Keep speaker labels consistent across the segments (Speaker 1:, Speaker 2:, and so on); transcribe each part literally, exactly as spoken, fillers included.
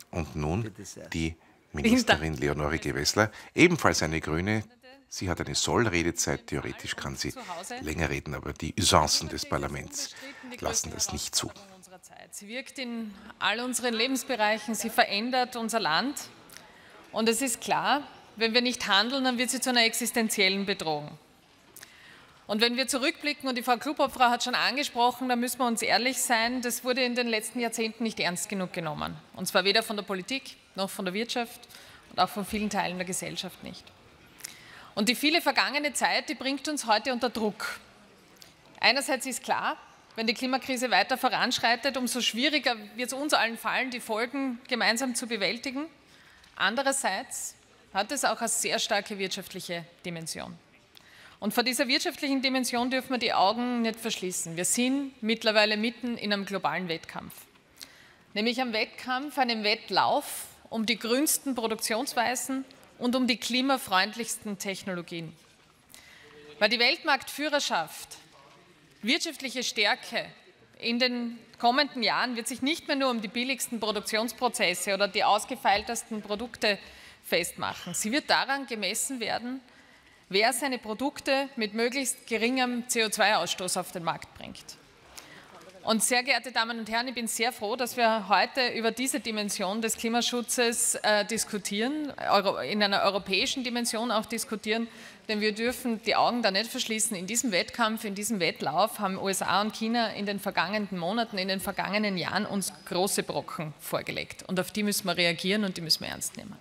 Speaker 1: Und nun die Ministerin Leonore Gewessler, ebenfalls eine Grüne. Sie hat eine Sollredezeit, theoretisch kann sie länger reden, aber die Usancen des Parlaments lassen das nicht zu.
Speaker 2: Sie wirkt in all unseren Lebensbereichen, sie verändert unser Land. Und es ist klar, wenn wir nicht handeln, dann wird sie zu einer existenziellen Bedrohung. Und wenn wir zurückblicken, und die Frau Klubobfrau hat schon angesprochen, dann müssen wir uns ehrlich sein, das wurde in den letzten Jahrzehnten nicht ernst genug genommen. Und zwar weder von der Politik noch von der Wirtschaft und auch von vielen Teilen der Gesellschaft nicht. Und die viele vergangene Zeit, die bringt uns heute unter Druck. Einerseits ist klar, wenn die Klimakrise weiter voranschreitet, umso schwieriger wird es uns allen fallen, die Folgen gemeinsam zu bewältigen. Andererseits hat es auch eine sehr starke wirtschaftliche Dimension. Und vor dieser wirtschaftlichen Dimension dürfen wir die Augen nicht verschließen. Wir sind mittlerweile mitten in einem globalen Wettkampf. Nämlich einem Wettkampf, einem Wettlauf um die grünsten Produktionsweisen und um die klimafreundlichsten Technologien. Weil die Weltmarktführerschaft, wirtschaftliche Stärke in den kommenden Jahren wird sich nicht mehr nur um die billigsten Produktionsprozesse oder die ausgefeiltesten Produkte festmachen. Sie wird daran gemessen werden, wer seine Produkte mit möglichst geringem C O zwei Ausstoß auf den Markt bringt. Und sehr geehrte Damen und Herren, ich bin sehr froh, dass wir heute über diese Dimension des Klimaschutzes äh, diskutieren, in einer europäischen Dimension auch diskutieren, denn wir dürfen die Augen da nicht verschließen. In diesem Wettkampf, in diesem Wettlauf haben U S A und China in den vergangenen Monaten, in den vergangenen Jahren uns große Brocken vorgelegt. Und auf die müssen wir reagieren und die müssen wir ernst nehmen.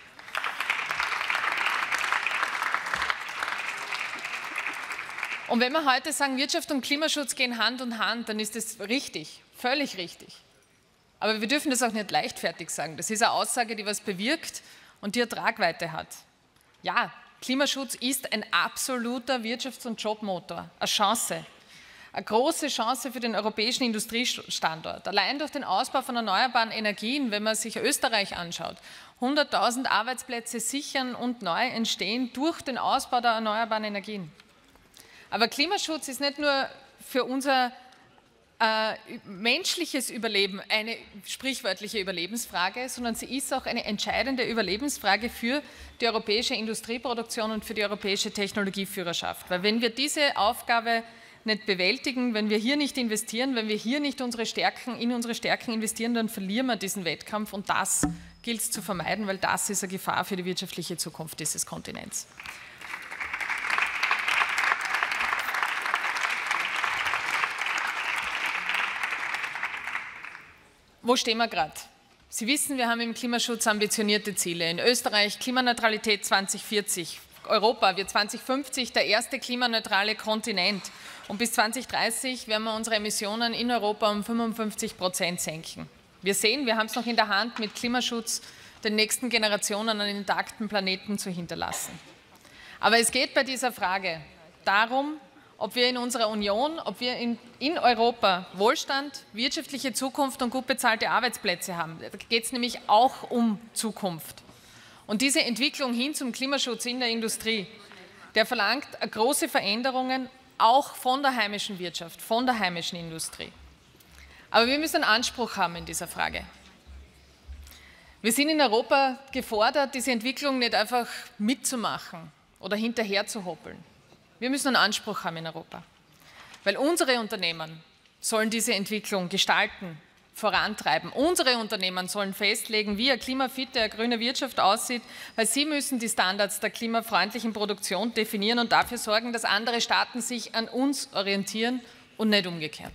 Speaker 2: Und wenn wir heute sagen, Wirtschaft und Klimaschutz gehen Hand in Hand, dann ist das richtig, völlig richtig. Aber wir dürfen das auch nicht leichtfertig sagen. Das ist eine Aussage, die was bewirkt und die eine Tragweite hat. Ja, Klimaschutz ist ein absoluter Wirtschafts- und Jobmotor, eine Chance, eine große Chance für den europäischen Industriestandort. Allein durch den Ausbau von erneuerbaren Energien, wenn man sich Österreich anschaut, hunderttausend Arbeitsplätze sichern und neu entstehen durch den Ausbau der erneuerbaren Energien. Aber Klimaschutz ist nicht nur für unser äh, menschliches Überleben eine sprichwörtliche Überlebensfrage, sondern sie ist auch eine entscheidende Überlebensfrage für die europäische Industrieproduktion und für die europäische Technologieführerschaft. Weil wenn wir diese Aufgabe nicht bewältigen, wenn wir hier nicht investieren, wenn wir hier nicht unsere Stärken, in unsere Stärken investieren, dann verlieren wir diesen Wettkampf und das gilt es zu vermeiden, weil das ist eine Gefahr für die wirtschaftliche Zukunft dieses Kontinents. Wo stehen wir gerade? Sie wissen, wir haben im Klimaschutz ambitionierte Ziele. In Österreich Klimaneutralität zweitausendvierzig, Europa wird zweitausendfünfzig der erste klimaneutrale Kontinent. Und bis zweitausenddreißig werden wir unsere Emissionen in Europa um fünfundfünfzig Prozent senken. Wir sehen, wir haben es noch in der Hand, mit Klimaschutz den nächsten Generationen einen intakten Planeten zu hinterlassen. Aber es geht bei dieser Frage darum, ob wir in unserer Union, ob wir in, in Europa Wohlstand, wirtschaftliche Zukunft und gut bezahlte Arbeitsplätze haben. Da geht es nämlich auch um Zukunft. Und diese Entwicklung hin zum Klimaschutz in der Industrie, der verlangt große Veränderungen auch von der heimischen Wirtschaft, von der heimischen Industrie. Aber wir müssen einen Anspruch haben in dieser Frage. Wir sind in Europa gefordert, diese Entwicklung nicht einfach mitzumachen oder hinterher zu hoppeln. Wir müssen einen Anspruch haben in Europa, weil unsere Unternehmen sollen diese Entwicklung gestalten, vorantreiben. Unsere Unternehmen sollen festlegen, wie eine klimafitte, eine grüne Wirtschaft aussieht, weil sie müssen die Standards der klimafreundlichen Produktion definieren und dafür sorgen, dass andere Staaten sich an uns orientieren und nicht umgekehrt.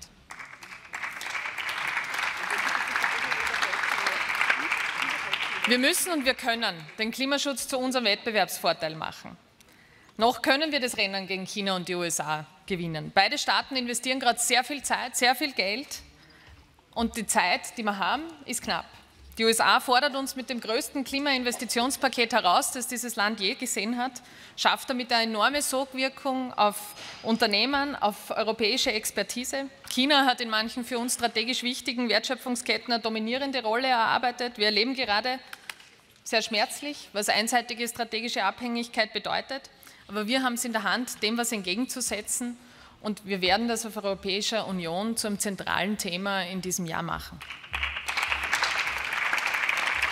Speaker 2: Wir müssen und wir können den Klimaschutz zu unserem Wettbewerbsvorteil machen. Noch können wir das Rennen gegen China und die U S A gewinnen. Beide Staaten investieren gerade sehr viel Zeit, sehr viel Geld und die Zeit, die wir haben, ist knapp. Die U S A fordert uns mit dem größten Klimainvestitionspaket heraus, das dieses Land je gesehen hat, schafft damit eine enorme Sogwirkung auf Unternehmen, auf europäische Expertise. China hat in manchen für uns strategisch wichtigen Wertschöpfungsketten eine dominierende Rolle erarbeitet. Wir erleben gerade sehr schmerzlich, was einseitige strategische Abhängigkeit bedeutet. Aber wir haben es in der Hand, dem was entgegenzusetzen und wir werden das auf Europäischer Union zum zentralen Thema in diesem Jahr machen.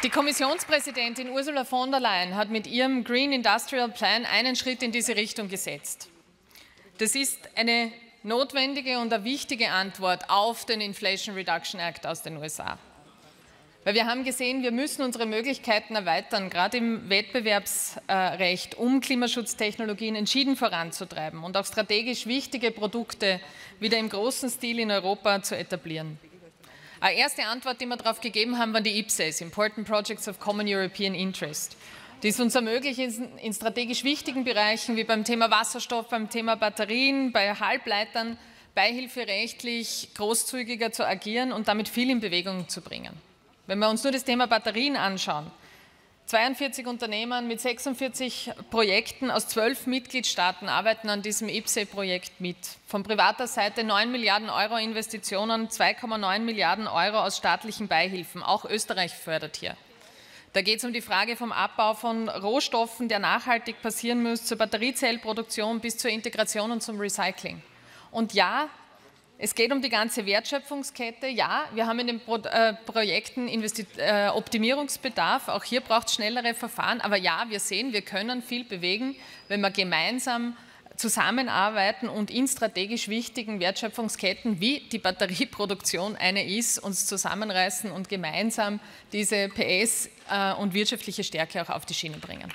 Speaker 2: Die Kommissionspräsidentin Ursula von der Leyen hat mit ihrem Green Industrial Plan einen Schritt in diese Richtung gesetzt. Das ist eine notwendige und eine wichtige Antwort auf den Inflation Reduction Act aus den U S A. Weil wir haben gesehen, wir müssen unsere Möglichkeiten erweitern, gerade im Wettbewerbsrecht, um Klimaschutztechnologien entschieden voranzutreiben und auch strategisch wichtige Produkte wieder im großen Stil in Europa zu etablieren. Eine erste Antwort, die wir darauf gegeben haben, waren die I P C Es, Important Projects of Common European Interest, die es uns ermöglichen, in strategisch wichtigen Bereichen wie beim Thema Wasserstoff, beim Thema Batterien, bei Halbleitern beihilferechtlich großzügiger zu agieren und damit viel in Bewegung zu bringen. Wenn wir uns nur das Thema Batterien anschauen, zweiundvierzig Unternehmen mit sechsundvierzig Projekten aus zwölf Mitgliedstaaten arbeiten an diesem I P C E-Projekt mit. Von privater Seite neun Milliarden Euro Investitionen, zwei Komma neun Milliarden Euro aus staatlichen Beihilfen. Auch Österreich fördert hier. Da geht es um die Frage vom Abbau von Rohstoffen, der nachhaltig passieren muss, zur Batteriezellproduktion bis zur Integration und zum Recycling. Und ja, es geht um die ganze Wertschöpfungskette. Ja, wir haben in den Pro äh, Projekten Investi äh, Optimierungsbedarf. Auch hier braucht es schnellere Verfahren. Aber ja, wir sehen, wir können viel bewegen, wenn wir gemeinsam zusammenarbeiten und in strategisch wichtigen Wertschöpfungsketten, wie die Batterieproduktion eine ist, uns zusammenreißen und gemeinsam diese P S äh, und wirtschaftliche Stärke auch auf die Schiene bringen.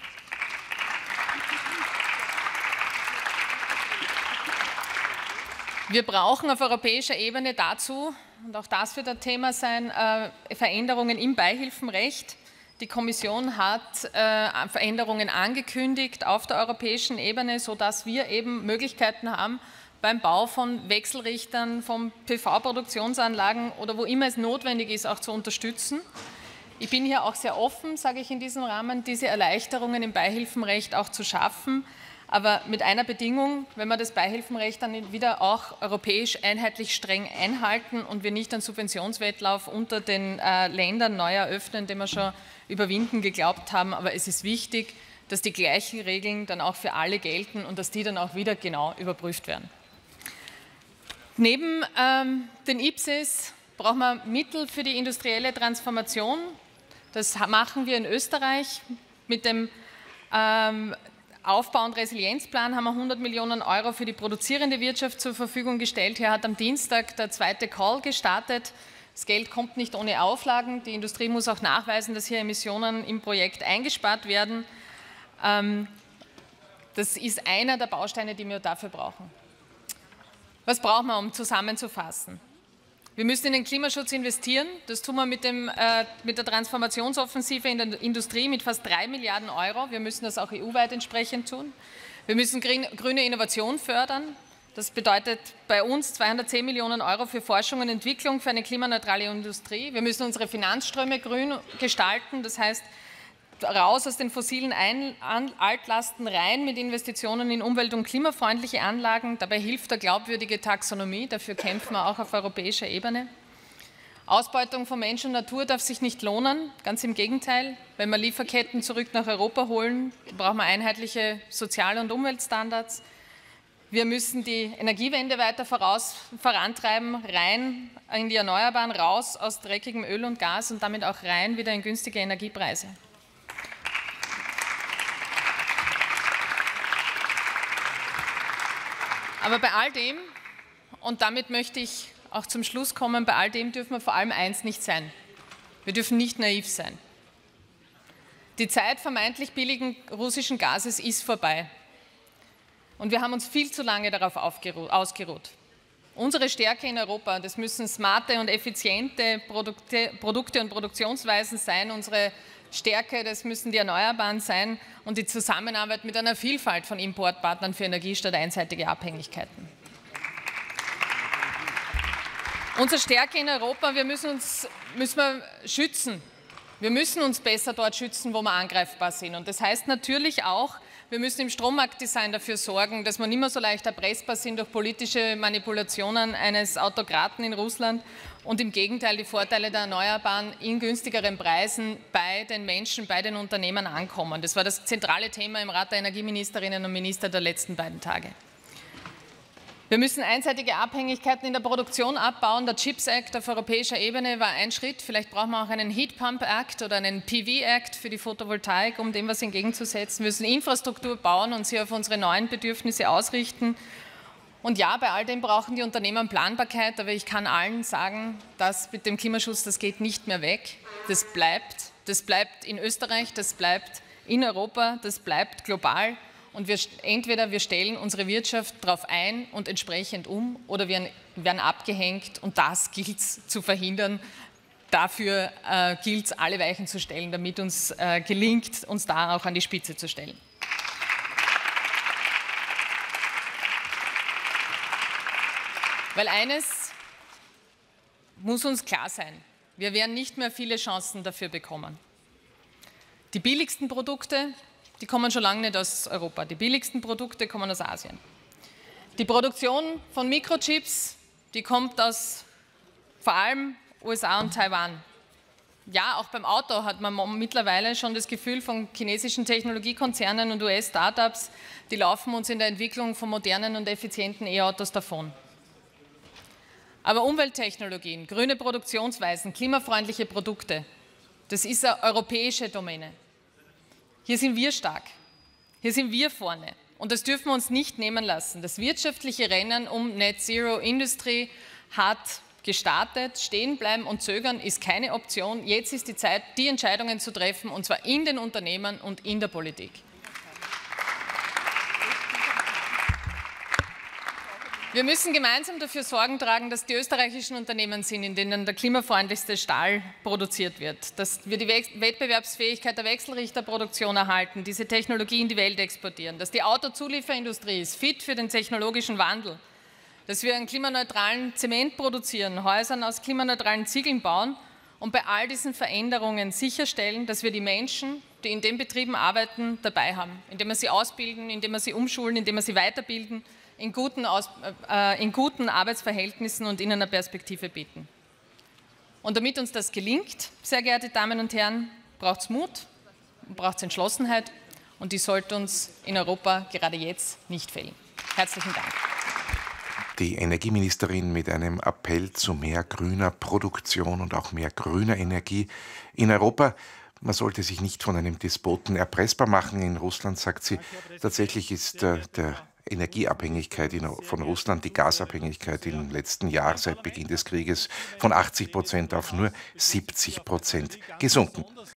Speaker 2: Wir brauchen auf europäischer Ebene dazu, und auch das wird ein Thema sein, äh, Veränderungen im Beihilfenrecht. Die Kommission hat äh, Veränderungen angekündigt auf der europäischen Ebene, sodass wir eben Möglichkeiten haben, beim Bau von Wechselrichtern, von P V-Produktionsanlagen oder wo immer es notwendig ist, auch zu unterstützen. Ich bin hier auch sehr offen, sage ich in diesem Rahmen, diese Erleichterungen im Beihilfenrecht auch zu schaffen. Aber mit einer Bedingung, wenn wir das Beihilfenrecht dann wieder auch europäisch einheitlich streng einhalten und wir nicht einen Subventionswettlauf unter den äh, Ländern neu eröffnen, den wir schon überwinden geglaubt haben. Aber es ist wichtig, dass die gleichen Regeln dann auch für alle gelten und dass die dann auch wieder genau überprüft werden. Neben ähm, den I P C Es brauchen wir Mittel für die industrielle Transformation. Das machen wir in Österreich mit dem ähm, Aufbau- und Resilienzplan haben wir hundert Millionen Euro für die produzierende Wirtschaft zur Verfügung gestellt. Hier hat am Dienstag der zweite Call gestartet. Das Geld kommt nicht ohne Auflagen. Die Industrie muss auch nachweisen, dass hier Emissionen im Projekt eingespart werden. Das ist einer der Bausteine, die wir dafür brauchen. Was brauchen wir, um zusammenzufassen? Wir müssen in den Klimaschutz investieren. Das tun wir mit, dem, äh, mit der Transformationsoffensive in der Industrie mit fast drei Milliarden Euro. Wir müssen das auch E U-weit entsprechend tun. Wir müssen grüne Innovation fördern. Das bedeutet bei uns zweihundertzehn Millionen Euro für Forschung und Entwicklung für eine klimaneutrale Industrie. Wir müssen unsere Finanzströme grün gestalten. Das heißt, raus aus den fossilen Ein Altlasten rein mit Investitionen in umwelt- und klimafreundliche Anlagen. Dabei hilft eine glaubwürdige Taxonomie. Dafür kämpfen wir auch auf europäischer Ebene. Ausbeutung von Mensch und Natur darf sich nicht lohnen. Ganz im Gegenteil. Wenn wir Lieferketten zurück nach Europa holen, brauchen wir einheitliche Sozial- und Umweltstandards. Wir müssen die Energiewende weiter voraus, vorantreiben, rein in die Erneuerbaren, raus aus dreckigem Öl und Gas und damit auch rein wieder in günstige Energiepreise. Aber bei all dem, und damit möchte ich auch zum Schluss kommen, bei all dem dürfen wir vor allem eins nicht sein. Wir dürfen nicht naiv sein. Die Zeit vermeintlich billigen russischen Gases ist vorbei. Und wir haben uns viel zu lange darauf ausgeruht. Unsere Stärke in Europa, das müssen smarte und effiziente Produkte, Produkte und Produktionsweisen sein. Unsere Stärke, das müssen die Erneuerbaren sein und die Zusammenarbeit mit einer Vielfalt von Importpartnern für Energie statt einseitige Abhängigkeiten. Unsere Stärke in Europa, wir müssen uns müssen wir schützen. Wir müssen uns besser dort schützen, wo wir angreifbar sind. Und das heißt natürlich auch, wir müssen im Strommarktdesign dafür sorgen, dass wir nicht mehr so leicht erpressbar sind durch politische Manipulationen eines Autokraten in Russland und im Gegenteil die Vorteile der Erneuerbaren in günstigeren Preisen bei den Menschen, bei den Unternehmen ankommen. Das war das zentrale Thema im Rat der Energieministerinnen und Minister der letzten beiden Tage. Wir müssen einseitige Abhängigkeiten in der Produktion abbauen. Der Chips Act auf europäischer Ebene war ein Schritt. Vielleicht brauchen wir auch einen Heat Pump Act oder einen P V Act für die Photovoltaik, um dem was entgegenzusetzen. Wir müssen Infrastruktur bauen und sie auf unsere neuen Bedürfnisse ausrichten. Und ja, bei all dem brauchen die Unternehmen Planbarkeit, aber ich kann allen sagen, das mit dem Klimaschutz, das geht nicht mehr weg. Das bleibt, das bleibt in Österreich, das bleibt in Europa, das bleibt global. Und wir, entweder wir stellen unsere Wirtschaft darauf ein und entsprechend um oder wir werden abgehängt und das gilt es zu verhindern. Dafür äh, gilt es, alle Weichen zu stellen, damit uns äh, gelingt, uns da auch an die Spitze zu stellen. Weil eines muss uns klar sein, wir werden nicht mehr viele Chancen dafür bekommen. Die billigsten Produkte, die kommen schon lange nicht aus Europa. Die billigsten Produkte kommen aus Asien. Die Produktion von Mikrochips, die kommt aus vor allem U S A und Taiwan. Ja, auch beim Auto hat man mittlerweile schon das Gefühl von chinesischen Technologiekonzernen und U S-Startups, die laufen uns in der Entwicklung von modernen und effizienten E-Autos davon. Aber Umwelttechnologien, grüne Produktionsweisen, klimafreundliche Produkte, das ist eine europäische Domäne. Hier sind wir stark, hier sind wir vorne und das dürfen wir uns nicht nehmen lassen. Das wirtschaftliche Rennen um Net Zero Industry hat gestartet, stehen bleiben und zögern ist keine Option. Jetzt ist die Zeit, die Entscheidungen zu treffen und zwar in den Unternehmen und in der Politik. Wir müssen gemeinsam dafür Sorgen tragen, dass die österreichischen Unternehmen sind, in denen der klimafreundlichste Stahl produziert wird, dass wir die Wettbewerbsfähigkeit der Wechselrichterproduktion erhalten, diese Technologie in die Welt exportieren, dass die Autozulieferindustrie ist fit für den technologischen Wandel, dass wir einen klimaneutralen Zement produzieren, Häusern aus klimaneutralen Ziegeln bauen und bei all diesen Veränderungen sicherstellen, dass wir die Menschen, die in den Betrieben arbeiten, dabei haben, indem wir sie ausbilden, indem wir sie umschulen, indem wir sie weiterbilden, in guten, Aus, äh, in guten Arbeitsverhältnissen und ihnen eine Perspektive bieten. Und damit uns das gelingt, sehr geehrte Damen und Herren, braucht es Mut, braucht es Entschlossenheit und die sollte uns in Europa gerade jetzt nicht fehlen. Herzlichen Dank.
Speaker 1: Die Energieministerin mit einem Appell zu mehr grüner Produktion und auch mehr grüner Energie in Europa. Man sollte sich nicht von einem Despoten erpressbar machen. In Russland, sagt sie, tatsächlich ist äh, der Energieabhängigkeit in, von Russland, die Gasabhängigkeit im letzten Jahr seit Beginn des Krieges von achtzig Prozent auf nur siebzig Prozent gesunken.